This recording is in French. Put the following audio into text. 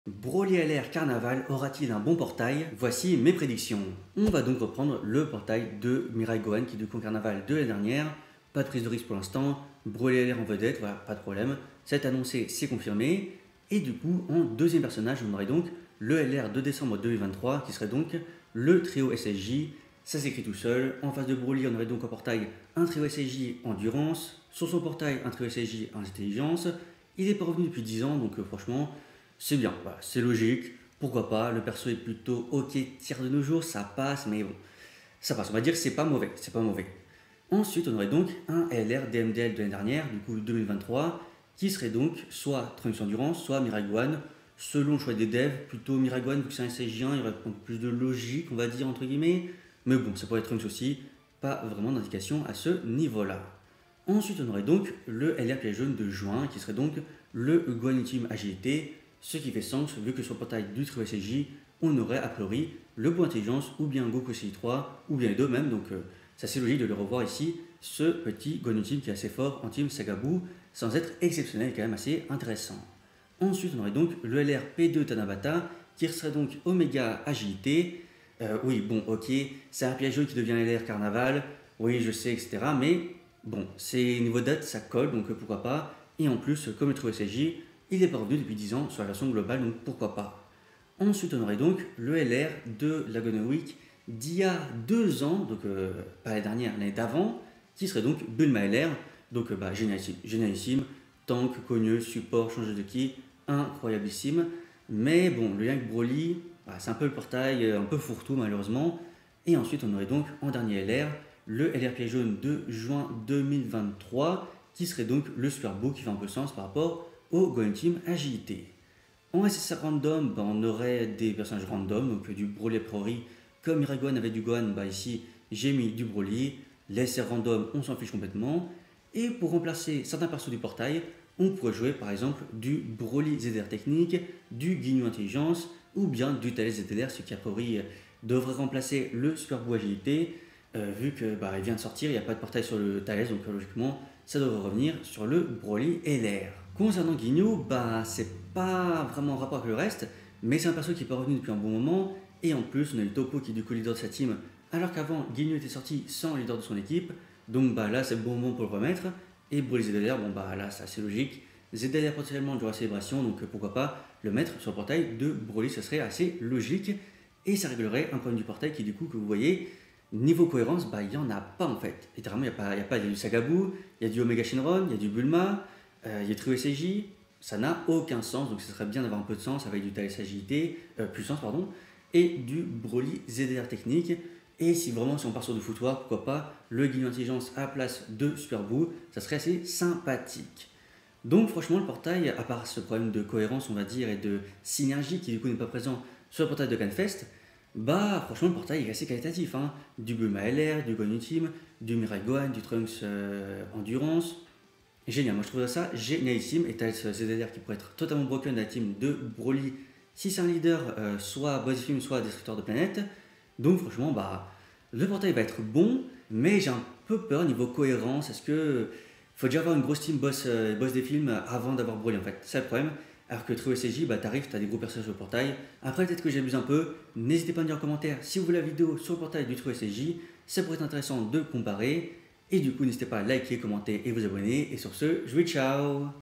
Broly LR Carnaval aura-t-il un bon portail? Voici mes prédictions. On va donc reprendre le portail de Mirai Gohan qui est du coup Carnaval de l'année dernière. Pas de prise de risque pour l'instant. Broly LR en vedette, voilà, pas de problème. C'est annoncé, c'est confirmé. Et du coup, en deuxième personnage, on aurait donc le LR de décembre 2023 qui serait donc le trio SSJ. Ça s'écrit tout seul. En face de Broly, on aurait donc au portail un trio SSJ Endurance. Sur son portail, un trio SSJ Intelligence. Il n'est pas revenu depuis 10 ans, donc franchement, c'est bien, voilà, c'est logique, pourquoi pas, le perso est plutôt ok tiers de nos jours, ça passe, mais bon, ça passe, on va dire que c'est pas mauvais, c'est pas mauvais. Ensuite, on aurait donc un LR DMDL de l'année dernière, du coup 2023, qui serait donc soit Trunks Endurance, soit Mirai Gohan, selon le choix des devs, plutôt Mirai Gohan, vu que c'est un SSJ1, il y aurait un peu plus de logique, on va dire, entre guillemets, mais bon, ça pourrait être Trunks aussi, pas vraiment d'indication à ce niveau-là. Ensuite, on aurait donc le LR piège jaune de juin, qui serait donc le Gohan Ultime Agilité, ce qui fait sens vu que sur le portail du trio SSJ, on aurait a priori le Beau Intelligence ou bien Goku CI3 ou bien les deux même, donc c'est assez logique de le revoir ici, ce petit Gohan Ultime qui est assez fort en Team Sagaboo, sans être exceptionnel et quand même assez intéressant. Ensuite on aurait donc le LR P2 Tanabata qui serait donc Oméga Agilité. Oui bon ok, c'est un piège jaune qui devient LR Carnaval, oui je sais etc. Mais bon, c'est niveau date ça colle donc pourquoi pas. Et en plus comme le trio SSJ, il n'est pas revenu depuis 10 ans sur la version globale, donc pourquoi pas. Ensuite, on aurait donc le LR de Laguna Week d'il y a 2 ans, donc pas l'année dernière, l'année d'avant, qui serait donc Bulma LR, donc génialissime, génialissime, tank, cogneux, support, change de ki, incroyablissime. Mais bon, le lien avec Broly, c'est un peu le portail, un peu fourre-tout malheureusement. Et ensuite, on aurait donc en dernier LR le LR piège jaune de juin 2023, qui serait donc le Super Beau qui fait un peu sens par rapport au Gohan Team Agilité. En SSR random, on aurait des personnages random, donc du Broly Prori. Comme Mirai Gohan avait du Gohan, ici j'ai mis du Broly. Les SR random, on s'en fiche complètement. Et pour remplacer certains persos du portail, on pourrait jouer par exemple du Broly ZDR technique, du Ginyu Intelligence ou bien du Thales ZDR, ce qui a priori devrait remplacer le Super Beau Agilité. Vu que il vient de sortir, il n'y a pas de portail sur le Thales, donc logiquement ça devrait revenir sur le Broly LR. Concernant Ginyu, c'est pas vraiment en rapport avec le reste, mais c'est un perso qui n'est pas revenu depuis un bon moment, et en plus on a eu Toppo qui est du coup leader de sa team, alors qu'avant Ginyu était sorti sans leader de son équipe, donc là c'est le bon moment pour le remettre, et Broly ZDR, là c'est assez logique, ZDR potentiellement durant la célébration, donc pourquoi pas le mettre sur le portail de Broly, ce serait assez logique, et ça réglerait un problème du portail qui du coup que vous voyez, niveau cohérence, il n'y en a pas en fait. Littéralement, il y a du Sagaboo, il y a du Omega Shenron, il y a du Bulma, il y a Trio SSJ, ça n'a aucun sens, donc ce serait bien d'avoir un peu de sens avec du Thales Agilité, puissance pardon, et du Broly ZDR technique. Et si vraiment si on part sur du foutoir, pourquoi pas le Ginyu Intelligence à la place de Super Boo, ça serait assez sympathique. Donc franchement le portail, à part ce problème de cohérence on va dire et de synergie qui du coup n'est pas présent sur le portail de Canfest, franchement le portail est assez qualitatif, hein. Du Bulma LR, du Gohan Ultime, du Mirai Gohan, du Trunks Endurance. Génial, moi je trouve ça génialissime. Et t'as ZDR qui pourrait être totalement broken de la team de Broly si c'est un leader, soit Bodyfilm, soit destructeur de planète. Donc franchement, le portail va être bon, mais j'ai un peu peur niveau cohérence. Est-ce que faut déjà avoir une grosse team boss des films avant d'avoir Broly en fait? C'est le problème. Alors que Trio SSJ, t'arrives, t'as des gros personnages sur le portail. Après, peut-être que j'abuse un peu. N'hésitez pas à me dire en commentaire si vous voulez la vidéo sur le portail du Trio SSJ. Ça pourrait être intéressant de comparer. Et du coup, n'hésitez pas à liker, commenter et vous abonner. Et sur ce, je vous dis ciao!